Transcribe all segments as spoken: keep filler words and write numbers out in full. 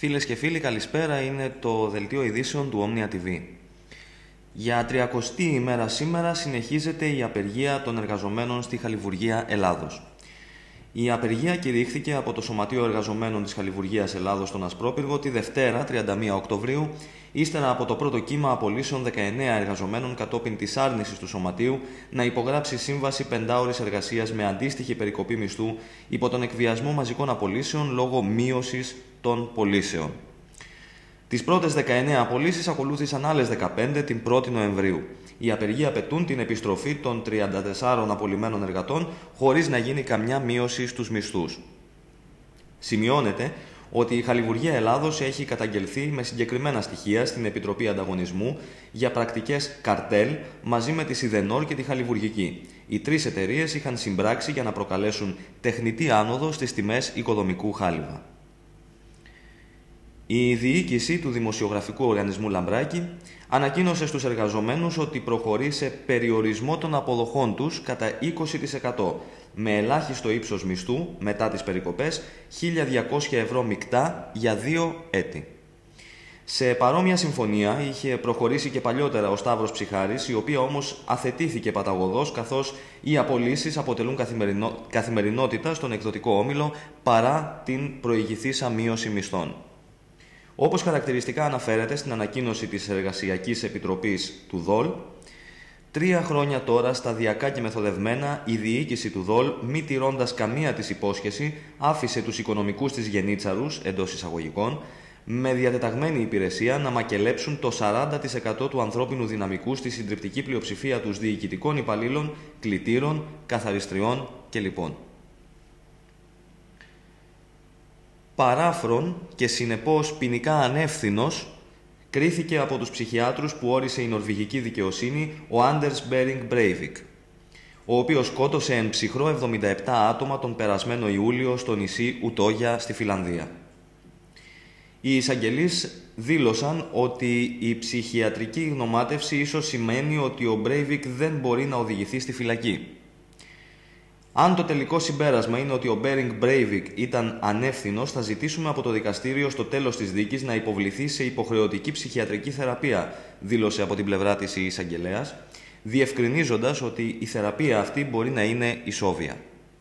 Φίλες και φίλοι, καλησπέρα. Είναι το δελτίο ειδήσεων του Omnia τι βι. Για τριακοστή ημέρα σήμερα συνεχίζεται η απεργία των εργαζομένων στη Χαλιβουργία Ελλάδος. Η απεργία κηρύχθηκε από το Σωματείο Εργαζομένων της Χαλιβουργίας Ελλάδος στον Ασπρόπυργο τη Δευτέρα, τριάντα μία Οκτωβρίου, ύστερα από το πρώτο κύμα απολύσεων δεκαεννέα εργαζομένων κατόπιν της άρνησης του Σωματείου να υπογράψει σύμβαση πεντάωρης εργασίας με αντίστοιχη περικοπή μισθού υπό τον εκβιασμό μαζικών απολύσεων λόγω μείωσης των πωλήσεων. Τις πρώτες δεκαεννέα απολύσεις ακολούθησαν άλλες δεκαπέντε την πρώτη Νοεμβρίου. Οι απεργοί απαιτούν την επιστροφή των τριάντα τεσσάρων απολυμμένων εργατών χωρίς να γίνει καμιά μείωση στους μισθούς. Σημειώνεται ότι η Χαλιβουργία Ελλάδος έχει καταγγελθεί με συγκεκριμένα στοιχεία στην Επιτροπή Ανταγωνισμού για πρακτικές καρτέλ μαζί με τη Σιδενόρ και τη Χαλιβουργική. Οι τρεις εταιρείες είχαν συμπράξει για να προκαλέσουν τεχνητή άνοδο στις τιμές οικοδομικού χάλιβα. Η διοίκηση του Δημοσιογραφικού Οργανισμού Λαμπράκη ανακοίνωσε στους εργαζομένους ότι προχωρεί σε περιορισμό των αποδοχών τους κατά είκοσι τοις εκατό με ελάχιστο ύψος μισθού μετά τις περικοπές χίλια διακόσια ευρώ μεικτά για δύο έτη. Σε παρόμοια συμφωνία είχε προχωρήσει και παλιότερα ο Σταύρος Ψυχάρης, η οποία όμως αθετήθηκε παταγωδώς καθώς οι απολύσεις αποτελούν καθημερινό... καθημερινότητα στον εκδοτικό όμιλο παρά την προηγηθήσα μείωση μισθών. Όπως χαρακτηριστικά αναφέρεται στην ανακοίνωση της Εργασιακής Επιτροπής του ΔΟΛ, τρία χρόνια τώρα σταδιακά και μεθοδευμένα η διοίκηση του ΔΟΛ, μη τηρώντας καμία της υπόσχεση, άφησε τους οικονομικούς της γενίτσαρους, εντός εισαγωγικών, με διατεταγμένη υπηρεσία να μακελέψουν το σαράντα τοις εκατό του ανθρώπινου δυναμικού στη συντριπτική πλειοψηφία τους διοικητικών υπαλλήλων, κλητήρων, καθαριστριών κλπ. Παράφρον και συνεπώς ποινικά ανεύθυνος κρίθηκε από τους ψυχιάτρους που όρισε η νορβηγική δικαιοσύνη ο Άντερς Μπέρινγκ Μπρέιβικ, ο οποίος σκότωσε εν ψυχρό εβδομήντα επτά άτομα τον περασμένο Ιούλιο στο νησί Ουτόγια στη Φιλανδία. Οι εισαγγελείς δήλωσαν ότι η ψυχιατρική γνωμάτευση ίσως σημαίνει ότι ο Μπρέιβικ δεν μπορεί να οδηγηθεί στη φυλακή. Αν το τελικό συμπέρασμα είναι ότι ο Μπέρινγκ Μπρέιβικ ήταν ανεύθυνος, θα ζητήσουμε από το δικαστήριο στο τέλος της δίκης να υποβληθεί σε υποχρεωτική ψυχιατρική θεραπεία, δήλωσε από την πλευρά της η εισαγγελέας, διευκρινίζοντας ότι η θεραπεία αυτή μπορεί να είναι ισόβια.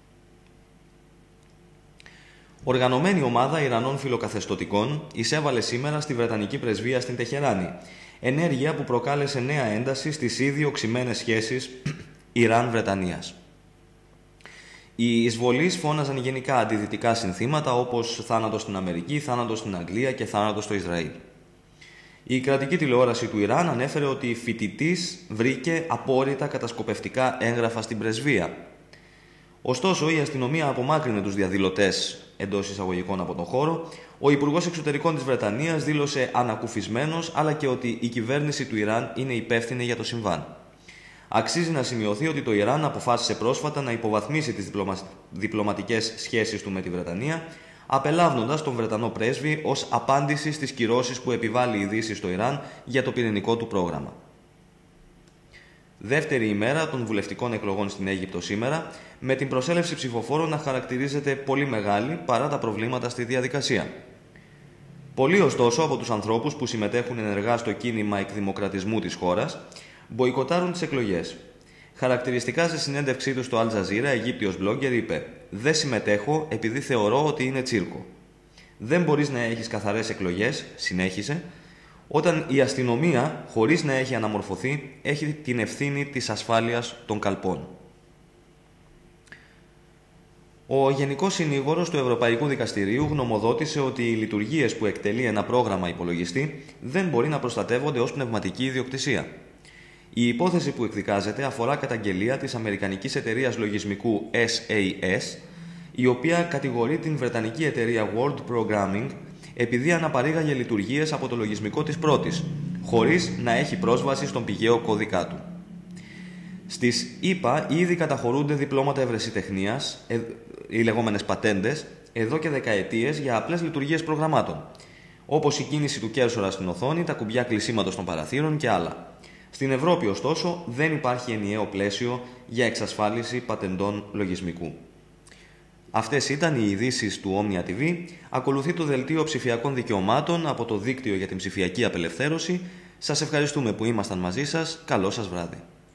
Οργανωμένη ομάδα Ιρανών φιλοκαθεστωτικών εισέβαλε σήμερα στη Βρετανική Πρεσβεία στην Τεχεράνη, ενέργεια που προκάλεσε νέα ένταση στις ήδη οξυμένες σχέσεις Ιράν-Βρετανίας. Οι εισβολείς φώναζαν γενικά αντιδυτικά συνθήματα όπως θάνατος στην Αμερική, θάνατος στην Αγγλία και θάνατος στο Ισραήλ. Η κρατική τηλεόραση του Ιράν ανέφερε ότι φοιτητής βρήκε απόρριτα κατασκοπευτικά έγγραφα στην πρεσβεία. Ωστόσο, η αστυνομία απομάκρυνε τους διαδηλωτές εντός εισαγωγικών από τον χώρο. Ο Υπουργός Εξωτερικών της Βρετανίας δήλωσε ανακουφισμένος, αλλά και ότι η κυβέρνηση του Ιράν είναι υπεύθυνη για το συμβάν. Αξίζει να σημειωθεί ότι το Ιράν αποφάσισε πρόσφατα να υποβαθμίσει τις διπλωμα... διπλωματικές σχέσεις του με τη Βρετανία, απελάβνοντας τον Βρετανό πρέσβη ως απάντηση στις κυρώσεις που επιβάλλει η Δύση στο Ιράν για το πυρηνικό του πρόγραμμα. Δεύτερη ημέρα των βουλευτικών εκλογών στην Αίγυπτο σήμερα, με την προσέλευση ψηφοφόρων να χαρακτηρίζεται πολύ μεγάλη παρά τα προβλήματα στη διαδικασία. Πολλοί ωστόσο από τους ανθρώπους που συμμετέχουν ενεργά στο κίνημα εκδημοκρατισμού της χώρας μποϊκοτάρουν τις εκλογές. Χαρακτηριστικά σε συνέντευξή του στο Al Jazeera, Αιγύπτιος blogger είπε «Δεν συμμετέχω επειδή θεωρώ ότι είναι τσίρκο». «Δεν μπορείς να έχεις καθαρές εκλογές», συνέχισε, «όταν η αστυνομία, χωρίς να έχει αναμορφωθεί, έχει την ευθύνη της ασφάλειας των καλπών». Ο Γενικός Συνήγορος του Ευρωπαϊκού Δικαστηρίου γνωμοδότησε ότι οι λειτουργίες που εκτελεί ένα πρόγραμμα υπολογιστή δεν μπορεί να προστατεύονται ως πνευματική ιδιοκτησία. Η υπόθεση που εκδικάζεται αφορά καταγγελία της αμερικανικής εταιρείας λογισμικού ες έι ες, η οποία κατηγορεί την βρετανική εταιρεία World Programming επειδή αναπαρήγαγε λειτουργίες από το λογισμικό της πρώτης, χωρίς να έχει πρόσβαση στον πηγαίο κώδικά του. Στις ΗΠΑ ήδη καταχωρούνται διπλώματα ευρεσιτεχνίας, ε, οι λεγόμενες πατέντες, εδώ και δεκαετίες για απλές λειτουργίες προγραμμάτων, όπως η κίνηση του κέρσορα στην οθόνη, τα κουμπιά κλεισίματος των παραθύρων και άλλα. Στην Ευρώπη, ωστόσο, δεν υπάρχει ενιαίο πλαίσιο για εξασφάλιση πατεντών λογισμικού. Αυτές ήταν οι ειδήσεις του Omnia τι βι. Ακολουθεί το δελτίο ψηφιακών δικαιωμάτων από το Δίκτυο για την Ψηφιακή Απελευθέρωση. Σας ευχαριστούμε που ήμασταν μαζί σας. Καλό σας βράδυ.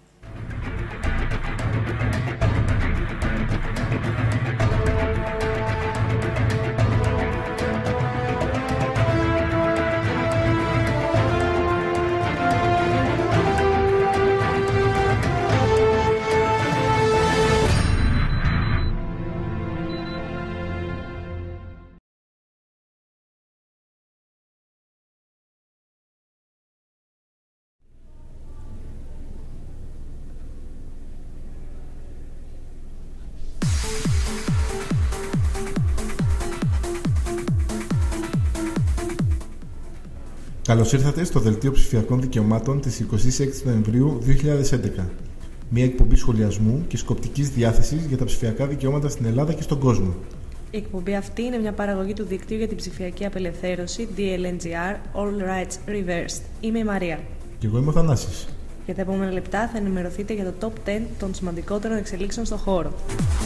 Καλώς ήρθατε στο Δελτίο Ψηφιακών Δικαιωμάτων της εικοστής έκτης Νοεμβρίου δύο χιλιάδες έντεκα. Μια εκπομπή σχολιασμού και σκοπτικής διάθεσης για τα ψηφιακά δικαιώματα στην Ελλάδα και στον κόσμο. Η εκπομπή αυτή είναι μια παραγωγή του Δικτύου για την Ψηφιακή Απελευθέρωση ντι ελ εν τζι αρ, All Rights Reversed. Είμαι η Μαρία. Και εγώ είμαι ο Θανάσης. Για τα επόμενα λεπτά θα ενημερωθείτε για το Top δέκα των σημαντικότερων εξελίξεων στον χώρο.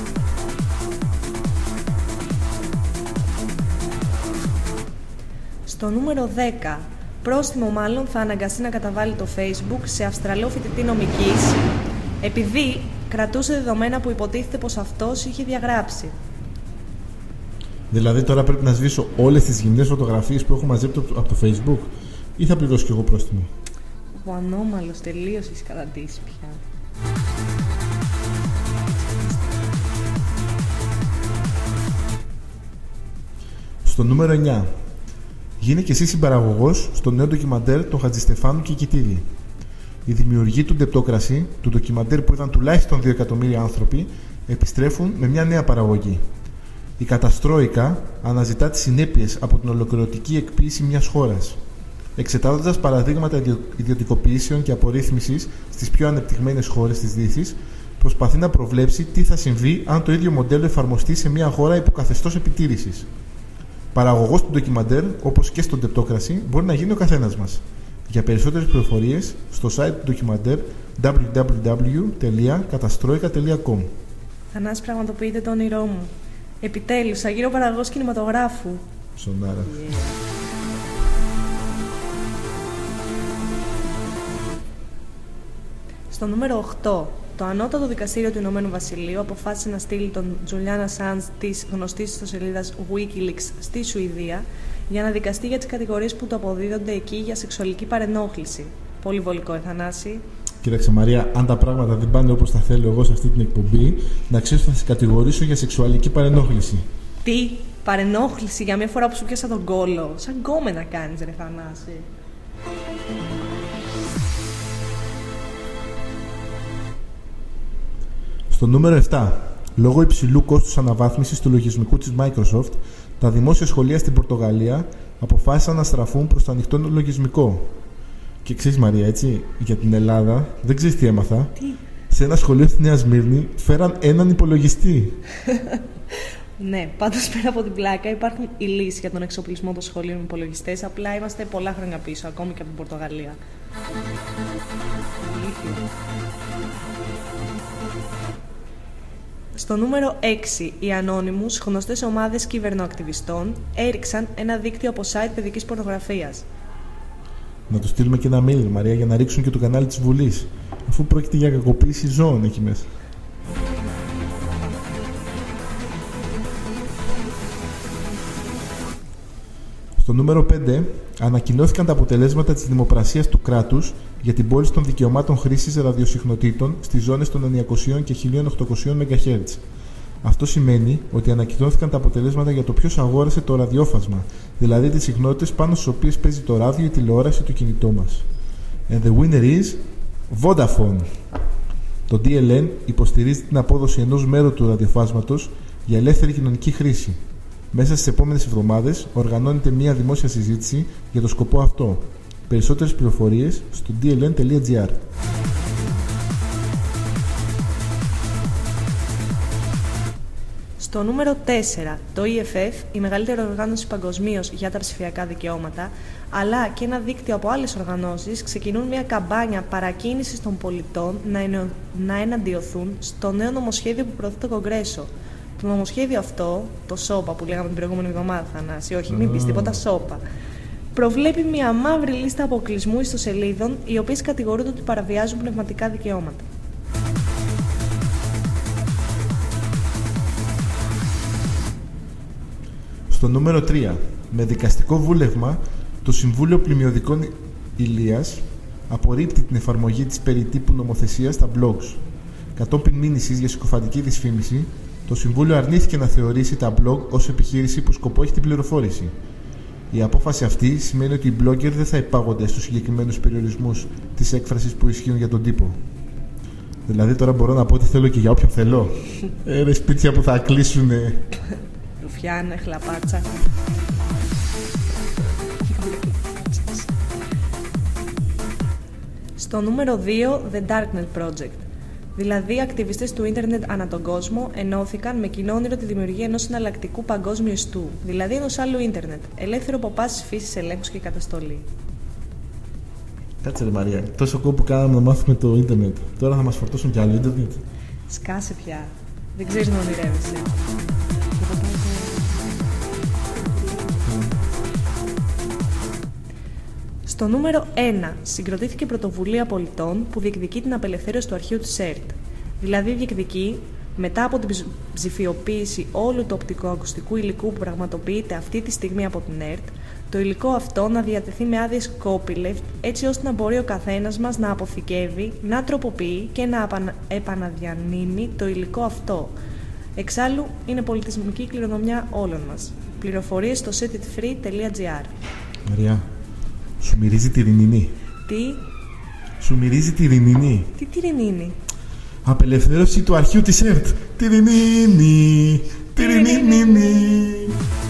Στο νούμερο δέκα, πρόστιμο μάλλον θα αναγκαστεί να καταβάλει το Facebook σε Αυστραλό φοιτητή νομικής, επειδή κρατούσε δεδομένα που υποτίθεται πως αυτός είχε διαγράψει. Δηλαδή τώρα πρέπει να σβήσω όλες τις γυμνές φωτογραφίες που έχω μαζέψει από το Facebook ή θα πληρώσω κι εγώ πρόστιμο? Ο ανώμαλος τελείως έχει καταντήσει πια. Στο νούμερο εννιά. Γίνε και εσύ συμπαραγωγός στο νέο ντοκιμαντέρ των Χατζηστεφάνου και Κιτίδη. Οι δημιουργοί του Ντεπτόκραση, του ντοκιμαντέρ που είδαν τουλάχιστον δύο εκατομμύρια άνθρωποι, επιστρέφουν με μια νέα παραγωγή. Η Καταστρόικα αναζητά τις συνέπειες από την ολοκληρωτική εκποίηση μιας χώρας. Εξετάζοντας παραδείγματα ιδιωτικοποιήσεων και απορρίθμισης στις πιο ανεπτυγμένες χώρες της Δύσης, προσπαθεί να προβλέψει τι θα συμβεί αν το ίδιο μοντέλο εφαρμοστεί σε μια χώρα υπό καθεστώς επιτήρησης. Παραγωγός του ντοκιμαντέρ, όπως και στο Ντεπτόκραση, μπορεί να γίνει ο καθένας μας. Για περισσότερες πληροφορίες, στο site του ντοκιμαντέρ double-u double-u double-u τελεία καταστρόικα τελεία com. Θανάση, πραγματοποιείτε το όνειρό μου. Επιτέλους, θα γίνω παραγωγός κινηματογράφου. Σονάρα. Yeah. Στο νούμερο οκτώ, το Ανώτατο Δικαστήριο του Ηνωμένου Βασιλείου αποφάσισε να στείλει τον Julian Assange της γνωστής ιστοσελίδας Wikileaks στη Σουηδία για να δικαστεί για τις κατηγορίες που του αποδίδονται εκεί για σεξουαλική παρενόχληση. Πολύ βολικό, ε, Θανάση. Κοίταξε Μαρία, αν τα πράγματα δεν πάνε όπως τα θέλω εγώ σε αυτή την εκπομπή, να ξέρεις ότι θα σε κατηγορήσω για σεξουαλική παρενόχληση. Τι, παρενόχληση για μια φορά που σου πιάσα τον κόλο? Σαν γκόμενα κάνεις, ρε Θανάση. Στο νούμερο επτά. Λόγω υψηλού κόστους αναβάθμισης του λογισμικού της Microsoft, τα δημόσια σχολεία στην Πορτογαλία αποφάσισαν να στραφούν προς το ανοιχτό λογισμικό. Και ξέρεις Μαρία, έτσι, για την Ελλάδα, δεν ξέρεις τι έμαθα. Τι? Σε ένα σχολείο στη Νέα Σμύρνη φέραν έναν υπολογιστή. Ναι, πάντως πέρα από την πλάκα υπάρχουν οι λύσεις για τον εξοπλισμό των σχολείων με υπολογιστές. Απλά είμαστε πολλά χρόνια πίσω, ακόμη και από την Πορτογαλία. Στο νούμερο έξι, οι Anonymous, γνωστές ομάδες κυβερνοακτιβιστών, έριξαν ένα δίκτυο από site παιδικής πορνογραφίας. Να του στείλουμε και ένα mail, Μαρία, για να ρίξουν και το κανάλι της Βουλής, αφού πρόκειται για κακοποίηση ζώων εκεί μέσα. Στο νούμερο πέντε, ανακοινώθηκαν τα αποτελέσματα της δημοπρασίας του κράτους για την πώληση των δικαιωμάτων χρήσης ραδιοσυχνοτήτων στις ζώνες των εννιακόσια και χίλια οκτακόσια μεγαχέρτζ. Αυτό σημαίνει ότι ανακοινώθηκαν τα αποτελέσματα για το ποιος αγόρασε το ραδιόφασμα, δηλαδή τις συχνότητες πάνω στις οποίες παίζει το ράδιο ή τηλεόραση του κινητό μας. And the winner is Vodafone. Το ντι ελ εν υποστηρίζει την απόδοση ενός μέρου του ραδιοφάσματος για ελεύθερη κοινωνική χρήση. Μέσα στις επόμενες εβδομάδες οργανώνεται μια δημόσια συζήτηση για το σκοπό αυτό. Περισσότερες πληροφορίες στο ντι ελ εν τελεία τζι αρ. Στο νούμερο τέσσερα, το ι εφ εφ, η μεγαλύτερη οργάνωση παγκοσμίως για τα ψηφιακά δικαιώματα, αλλά και ένα δίκτυο από άλλες οργανώσεις, ξεκινούν μια καμπάνια παρακίνησης των πολιτών να, ενω... να εναντιωθούν στο νέο νομοσχέδιο που προωθεί το Κογκρέσο. Το νομοσχέδιο αυτό, το ΣΟΠΑ που λέγαμε την προηγούμενη εβδομάδα, Θανάση, όχι, μην πεις τίποτα, ΣΟΠΑ, προβλέπει μια μαύρη λίστα αποκλεισμού ιστοσελίδων, οι οποίες κατηγορούνται ότι παραβιάζουν πνευματικά δικαιώματα. Στο νούμερο τρία, με δικαστικό βούλευμα, το Συμβούλιο Πλημμυωδικών Ηλίας απορρίπτει την εφαρμογή της περιτύπου νομοθεσίας στα blogs. Κατόπιν μήνυσης για συκοφαντική δυσφήμιση, το Συμβούλιο αρνήθηκε να θεωρήσει τα blog ως επιχείρηση που σκοπό έχει την πληροφόρηση. Η απόφαση αυτή σημαίνει ότι οι blogger δεν θα υπάγονται στους συγκεκριμένους περιορισμούς της έκφρασης που ισχύουν για τον τύπο. Δηλαδή τώρα μπορώ να πω ότι θέλω και για όποιον θέλω. Ε, ρε σπίτια που θα κλείσουνε. Ρουφιάνε, χλαπάτσα. Στο νούμερο δύο, The Darknet Project. Δηλαδή, ακτιβιστές του ίντερνετ ανά τον κόσμο ενώθηκαν με κοινό όνειρο τη δημιουργία ενός συναλλακτικού παγκόσμιου ιστού, δηλαδή ενός άλλου ίντερνετ, ελεύθερο από πάσης φύσης ελέγχους και καταστολή. Κάτσε ρε Μαρία, τόσο κόπο κάναμε να μάθουμε το ίντερνετ. Τώρα θα μας φορτώσουν κι άλλο ίντερνετ. Σκάσε πια. Δεν ξέρεις να ονειρεύεσαι. Στο νούμερο ένα συγκροτήθηκε πρωτοβουλία πολιτών που διεκδικεί την απελευθέρωση του αρχείου της ΕΡΤ. Δηλαδή διεκδικεί, μετά από την ψηφιοποίηση όλου του οπτικοακουστικού υλικού που πραγματοποιείται αυτή τη στιγμή από την ΕΡΤ, το υλικό αυτό να διατεθεί με άδειες copyleft, έτσι ώστε να μπορεί ο καθένας μας να αποθηκεύει, να τροποποιεί και να επαναδιανύμει το υλικό αυτό. Εξάλλου, είναι πολιτισμική κληρονομιά όλων μας. Πληροφορίες στο set it free τελεία gr. Μαριά, σου μυρίζει τυρινινή. Τι? Σου μυρίζει τυρινινή. Τι τυρινινή? Απελευθέρωση του αρχείου της ΕΡΤ. Τυρινινή, τυρινινή.